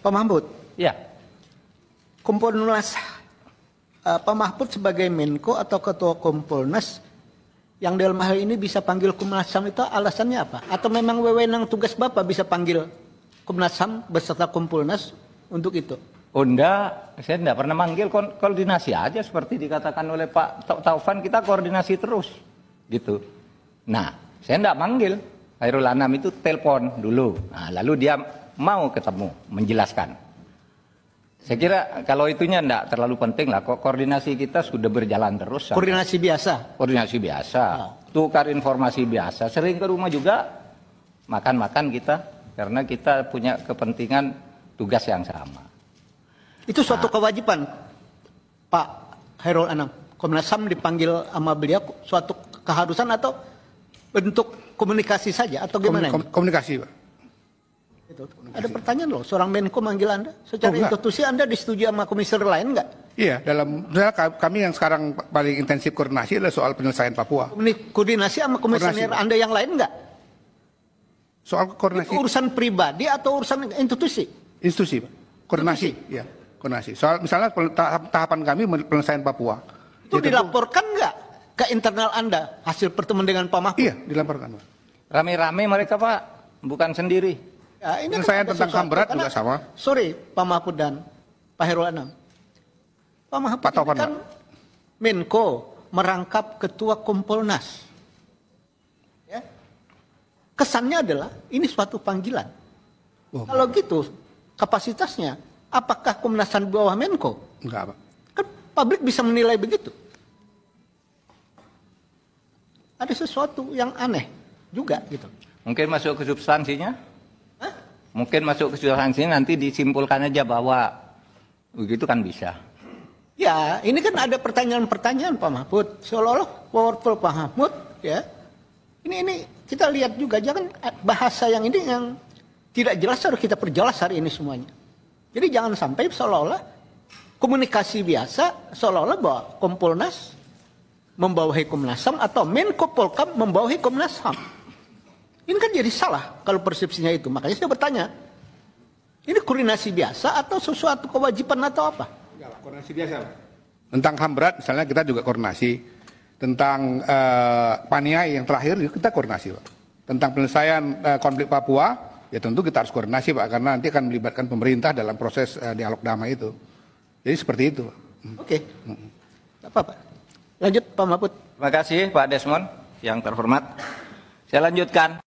Pak Mahfud. Ya. Kompolnas, Pak Mahfud sebagai Menko atau Ketua Kompolnas yang dalam hal ini bisa panggil Komnas HAM itu alasannya apa? Atau memang wewenang tugas Bapak bisa panggil Komnas HAM beserta Kompolnas untuk itu? Oh enggak, saya enggak pernah manggil, koordinasi aja seperti dikatakan oleh Pak Taufan, kita koordinasi terus gitu. Nah, saya enggak manggil, Khairul Anam itu telepon dulu. Nah, lalu dia mau ketemu, menjelaskan. Saya kira kalau itunya enggak terlalu penting lah, koordinasi kita sudah berjalan terus. Koordinasi biasa? Koordinasi biasa, tukar informasi biasa, sering ke rumah juga, makan-makan kita, karena kita punya kepentingan tugas yang sama. Itu suatu kewajiban, Pak Khairul Anam. Komnas HAM dipanggil sama beliau suatu keharusan atau bentuk komunikasi saja atau gimana? Komunikasi, Pak. Itu. Ada pertanyaan loh, seorang Menko manggil Anda secara institusi, Anda disetujui sama komisioner lain enggak? Iya, misalnya kami yang sekarang paling intensif koordinasi adalah soal penyelesaian Papua. Koordinasi sama komisioner Anda yang lain enggak? Soal koordinasi. Itu urusan pribadi atau urusan institusi? Institusi, Pak. Koordinasi, iya. Koordinasi. Soal misalnya tahapan kami penyelesaian Papua. Itu dilaporkan nggak ke internal Anda hasil pertemuan dengan Pak Mahfud? Iya, dilaporkan, Pak. Rame-rame mereka, Pak, bukan sendiri. Ya, ini penyelesaian kan tentang HAM berat juga sama. Sorry, Pak Mahfud dan Pak Khairul Anam. Pak Mahfud Pak Taufan, kan Menko merangkap Ketua Kompolnas. Ya. Kesannya adalah ini suatu panggilan. Kalau gitu kapasitasnya, apakah Komnas HAM di bawah Menko? Enggak, Pak. Kan publik bisa menilai begitu. Ada sesuatu yang aneh juga gitu. Mungkin masuk ke substansinya? Hah? Mungkin masuk ke substansinya nanti disimpulkan aja bahwa begitu kan bisa. Ya, ini kan ada pertanyaan-pertanyaan Pak Mahfud. Seolah-olah powerful Pak Mahfud, ya. Ini kita lihat juga, jangan bahasa yang ini yang tidak jelas harus kita perjelas hari ini semuanya. Jadi jangan sampai seolah-olah komunikasi biasa, seolah-olah bahwa Kompolnas membawahi Komnas HAM atau Menko Polkam membawahi Komnas HAM. Ini kan jadi salah kalau persepsinya itu. Makanya saya bertanya, ini koordinasi biasa atau sesuatu kewajiban atau apa? Enggak, koordinasi biasa, Pak. Tentang HAM berat misalnya kita juga koordinasi. Tentang Paniai yang terakhir juga kita koordinasi, Pak. Tentang penyelesaian konflik Papua, ya tentu kita harus koordinasi, Pak, karena nanti akan melibatkan pemerintah dalam proses dialog damai itu. Jadi seperti itu, Pak. Oke. Tidak apa-apa. Lanjut Pak Mahfud. Terima kasih Pak Desmond yang terhormat. Saya lanjutkan.